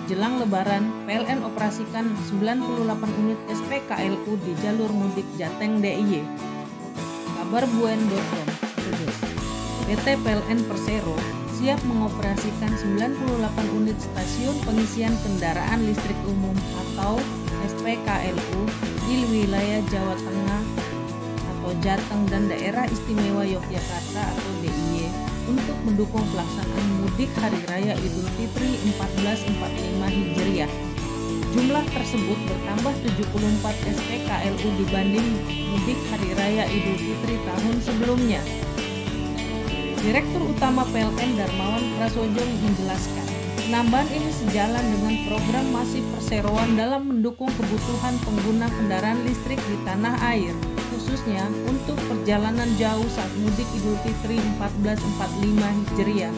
Menjelang Lebaran, PLN operasikan 98 unit SPKLU di jalur mudik Jateng DIY. Kabar.buen.com, Brebes. PT PLN Persero siap mengoperasikan 98 unit stasiun pengisian kendaraan listrik umum atau SPKLU di wilayah Jawa Tengah atau Jateng dan Daerah Istimewa Yogyakarta atau DIY untuk mendukung pelaksanaan mudik Hari Raya Idul Fitri 1445 Hijriah. Jumlah tersebut bertambah 74 SPKLU dibanding mudik Hari Raya Idul Fitri tahun sebelumnya. Direktur Utama PLN Darmawan Prasojo menjelaskan, penambahan ini sejalan dengan program masif perseroan dalam mendukung kebutuhan pengguna kendaraan listrik di tanah air, khususnya untuk perjalanan jauh saat mudik Idul Fitri 1445 Hijriah.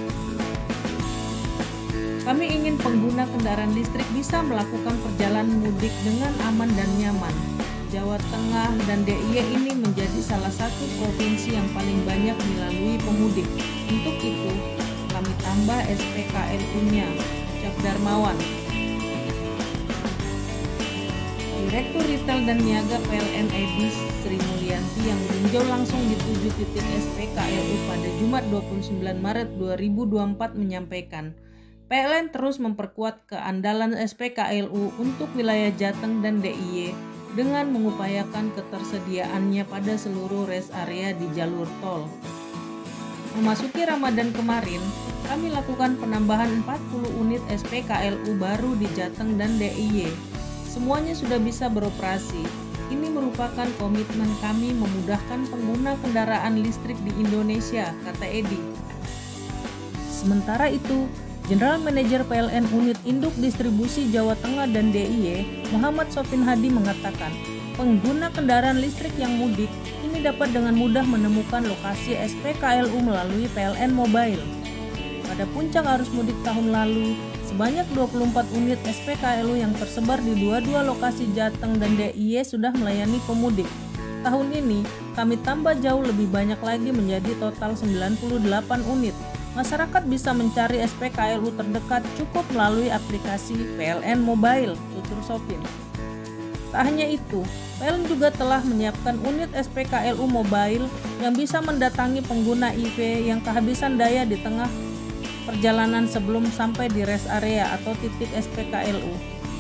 Kami ingin pengguna kendaraan listrik bisa melakukan perjalanan mudik dengan aman dan nyaman. Jawa Tengah dan DIY ini menjadi salah satu provinsi yang paling banyak dilalui pemudik. Untuk itu, kami tambah SPKLU-nya, ucap Darmawan. Direktur Retail dan Niaga PLN Edis Sri Mulyanti yang meninjau langsung di 7 titik SPKLU pada Jumat 29 Maret 2024 menyampaikan, PLN terus memperkuat keandalan SPKLU untuk wilayah Jateng dan DIY dengan mengupayakan ketersediaannya pada seluruh rest area di jalur tol. Memasuki Ramadan kemarin, kami lakukan penambahan 40 unit SPKLU baru di Jateng dan DIY. Semuanya sudah bisa beroperasi. Ini merupakan komitmen kami memudahkan pengguna kendaraan listrik di Indonesia, kata Edi. Sementara itu, General Manager PLN Unit Induk Distribusi Jawa Tengah dan DIY, Muhammad Sofin Hadi mengatakan, pengguna kendaraan listrik yang mudik ini dapat dengan mudah menemukan lokasi SPKLU melalui PLN Mobile. Pada puncak arus mudik tahun lalu, sebanyak 24 unit SPKLU yang tersebar di 22 lokasi Jateng dan DIY sudah melayani pemudik. Tahun ini, kami tambah jauh lebih banyak lagi menjadi total 98 unit. Masyarakat bisa mencari SPKLU terdekat cukup melalui aplikasi PLN Mobile, tutur Sofin. Tak hanya itu, PLN juga telah menyiapkan unit SPKLU Mobile yang bisa mendatangi pengguna EV yang kehabisan daya di tengah perjalanan sebelum sampai di rest area atau titik SPKLU.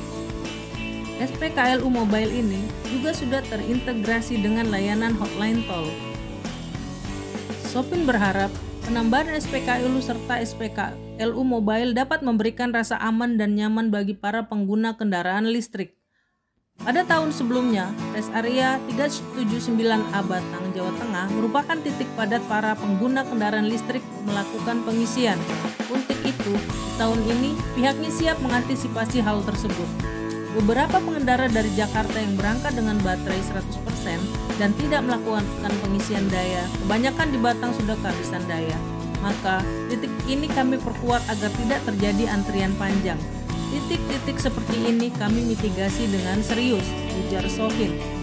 SPKLU Mobile ini juga sudah terintegrasi dengan layanan hotline tol. Sofin berharap penambahan SPKLU serta SPKLU Mobile dapat memberikan rasa aman dan nyaman bagi para pengguna kendaraan listrik. Pada tahun sebelumnya, rest area 379A Batang, Jawa Tengah merupakan titik padat para pengguna kendaraan listrik melakukan pengisian. Untuk itu, tahun ini pihaknya siap mengantisipasi hal tersebut. Beberapa pengendara dari Jakarta yang berangkat dengan baterai 100% dan tidak melakukan pengisian daya, kebanyakan di Batang sudah kehabisan daya. Maka, titik ini kami perkuat agar tidak terjadi antrian panjang. Titik-titik seperti ini kami mitigasi dengan serius, ujar Sofin.